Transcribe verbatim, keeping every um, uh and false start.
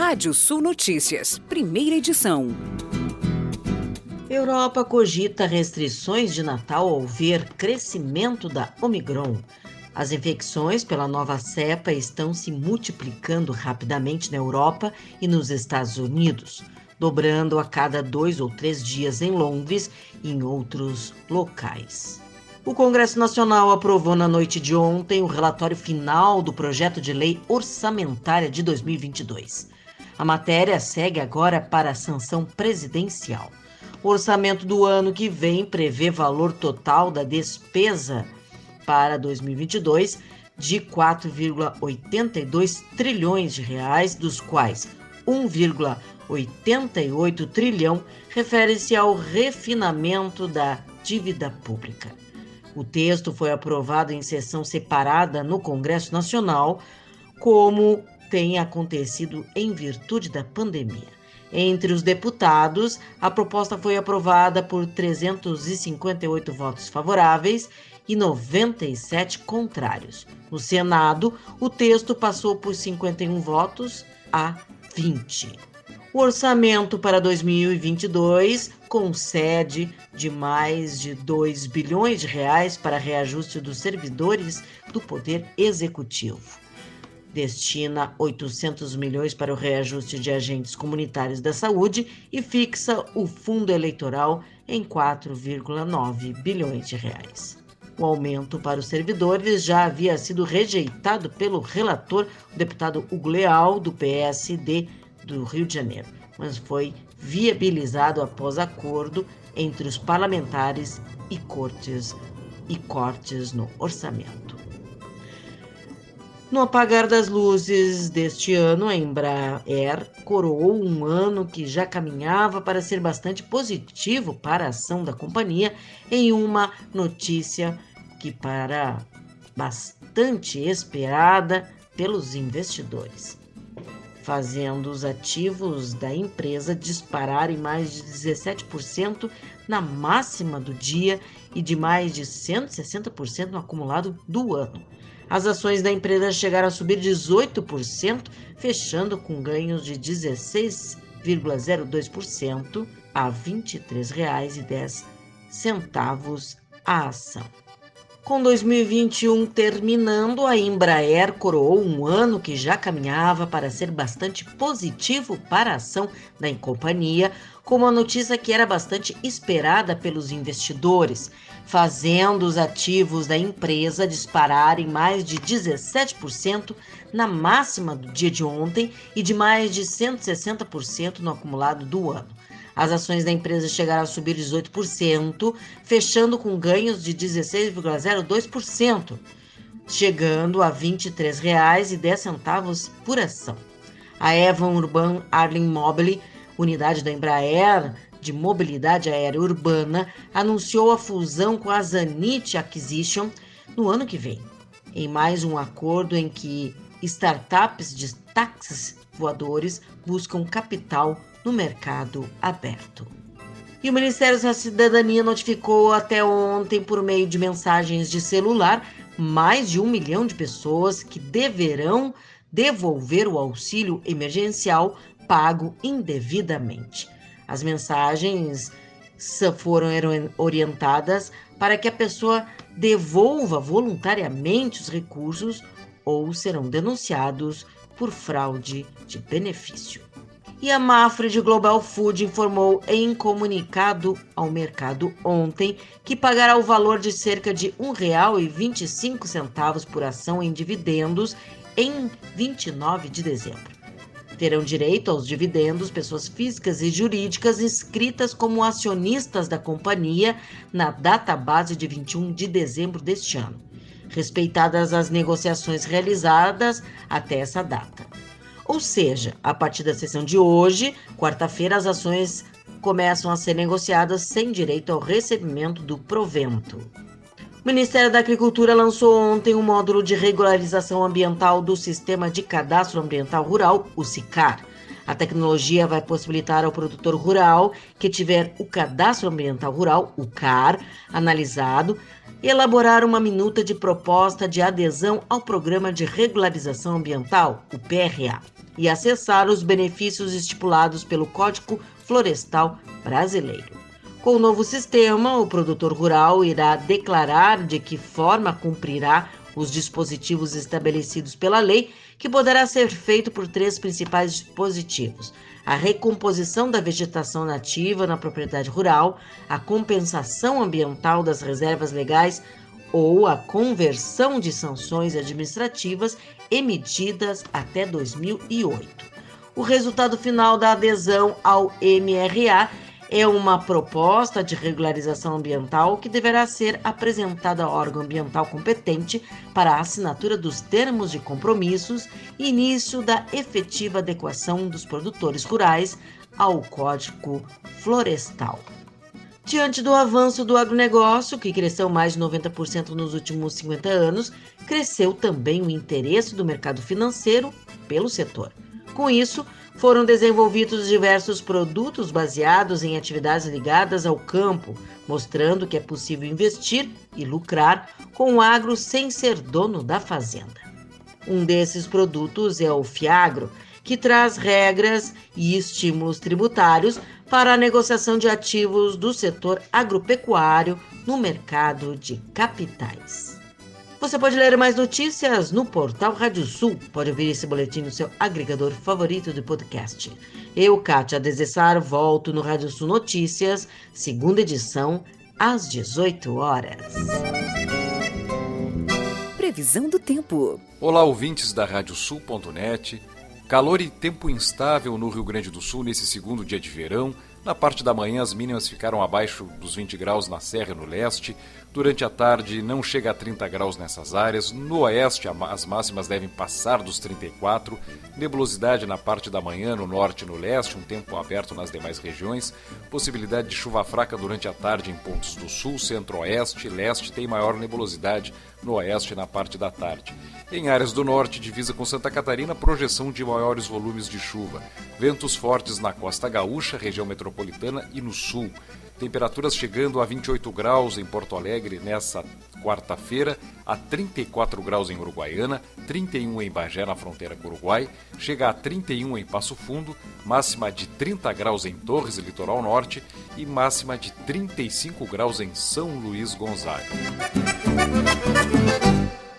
Rádio Sul Notícias, primeira edição. Europa cogita restrições de Natal ao ver crescimento da Omicron. As infecções pela nova cepa estão se multiplicando rapidamente na Europa e nos Estados Unidos, dobrando a cada dois ou três dias em Londres e em outros locais. O Congresso Nacional aprovou na noite de ontem o relatório final do projeto de lei orçamentária de dois mil e vinte e dois. A matéria segue agora para a sanção presidencial. O orçamento do ano que vem prevê valor total da despesa para dois mil e vinte e dois de quatro vírgula oitenta e dois trilhões de reais, dos quais um vírgula oitenta e oito trilhão refere-se ao refinamento da dívida pública. O texto foi aprovado em sessão separada no Congresso Nacional, como tem acontecido em virtude da pandemia. Entre os deputados, a proposta foi aprovada por trezentos e cinquenta e oito votos favoráveis e noventa e sete contrários. No Senado, o texto passou por cinquenta e um votos a vinte. O orçamento para dois mil e vinte e dois concede de mais de dois bilhões de reais para reajuste dos servidores do Poder Executivo. Destina oitocentos milhões para o reajuste de agentes comunitários da saúde e fixa o fundo eleitoral em quatro vírgula nove bilhões de reais. O aumento para os servidores já havia sido rejeitado pelo relator, o deputado Hugo Leal, do P S D do Rio de Janeiro, mas foi viabilizado após acordo entre os parlamentares e cortes e cortes no orçamento. No apagar das luzes deste ano, a Embraer coroou um ano que já caminhava para ser bastante positivo para a ação da companhia, em uma notícia que para bastante esperada pelos investidores, fazendo os ativos da empresa dispararem mais de dezessete por cento na máxima do dia e de mais de cento e sessenta por cento no acumulado do ano. As ações da empresa chegaram a subir dezoito por cento, fechando com ganhos de dezesseis vírgula zero dois por cento a vinte e três reais e dez centavos a ação. Com dois mil e vinte e um terminando, a Embraer coroou um ano que já caminhava para ser bastante positivo para a ação da companhia, com uma notícia que era bastante esperada pelos investidores, fazendo os ativos da empresa dispararem mais de dezessete por cento na máxima do dia de ontem e de mais de cento e sessenta por cento no acumulado do ano. As ações da empresa chegaram a subir dezoito por cento, fechando com ganhos de dezesseis vírgula zero dois por cento, chegando a vinte e três reais e dez centavos por ação. A Evan Urban Arlin Mobile, unidade da Embraer de mobilidade aérea urbana, anunciou a fusão com a Zanit Acquisition no ano que vem, em mais um acordo em que startups de táxis voadores buscam capital no mercado aberto. E o Ministério da Cidadania notificou até ontem, por meio de mensagens de celular, mais de um milhão de pessoas que deverão devolver o auxílio emergencial pago indevidamente. As mensagens foram orientadas para que a pessoa devolva voluntariamente os recursos ou serão denunciados por fraude de benefício. E a Mafre Global Food informou em comunicado ao mercado ontem que pagará o valor de cerca de um real e vinte e cinco centavos por ação em dividendos em vinte e nove de dezembro. Terão direito aos dividendos pessoas físicas e jurídicas inscritas como acionistas da companhia na database de vinte e um de dezembro deste ano, respeitadas as negociações realizadas até essa data. Ou seja, a partir da sessão de hoje, quarta-feira, as ações começam a ser negociadas sem direito ao recebimento do provento. O Ministério da Agricultura lançou ontem um módulo de regularização ambiental do Sistema de Cadastro Ambiental Rural, o SICAR. A tecnologia vai possibilitar ao produtor rural que tiver o Cadastro Ambiental Rural, o C A R, analisado, elaborar uma minuta de proposta de adesão ao Programa de Regularização Ambiental, o P R A. e acessar os benefícios estipulados pelo Código Florestal Brasileiro. Com o novo sistema, o produtor rural irá declarar de que forma cumprirá os dispositivos estabelecidos pela lei, que poderá ser feito por três principais dispositivos: a recomposição da vegetação nativa na propriedade rural, a compensação ambiental das reservas legais ou a conversão de sanções administrativas emitidas até dois mil e oito. O resultado final da adesão ao M R A é uma proposta de regularização ambiental que deverá ser apresentada ao órgão ambiental competente para a assinatura dos termos de compromissos e início da efetiva adequação dos produtores rurais ao Código Florestal. Diante do avanço do agronegócio, que cresceu mais de noventa por cento nos últimos cinquenta anos, cresceu também o interesse do mercado financeiro pelo setor. Com isso, foram desenvolvidos diversos produtos baseados em atividades ligadas ao campo, mostrando que é possível investir e lucrar com o agro sem ser dono da fazenda. Um desses produtos é o Fiagro, que traz regras e estímulos tributários para a negociação de ativos do setor agropecuário no mercado de capitais. Você pode ler mais notícias no portal Rádio Sul. Pode ouvir esse boletim no seu agregador favorito de podcast. Eu, Kátia Desessar, volto no Rádio Sul Notícias, segunda edição, às dezoito horas. Previsão do tempo. Olá, ouvintes da rádio sul ponto net. Calor e tempo instável no Rio Grande do Sul nesse segundo dia de verão. Na parte da manhã, as mínimas ficaram abaixo dos vinte graus na Serra e no leste. Durante a tarde, não chega a trinta graus nessas áreas. No oeste, as máximas devem passar dos trinta e quatro. Nebulosidade na parte da manhã, no norte e no leste, um tempo aberto nas demais regiões. Possibilidade de chuva fraca durante a tarde em pontos do sul, centro-oeste e leste. Tem maior nebulosidade no oeste e na parte da tarde. Em áreas do norte, divisa com Santa Catarina, projeção de maiores volumes de chuva. Ventos fortes na costa gaúcha, região metropolitana e no sul. Temperaturas chegando a vinte e oito graus em Porto Alegre nessa quarta-feira, a trinta e quatro graus em Uruguaiana, trinta e um em Bagé, na fronteira com o Uruguai, chega a trinta e um em Passo Fundo, máxima de trinta graus em Torres, litoral norte, e máxima de trinta e cinco graus em São Luís Gonzaga.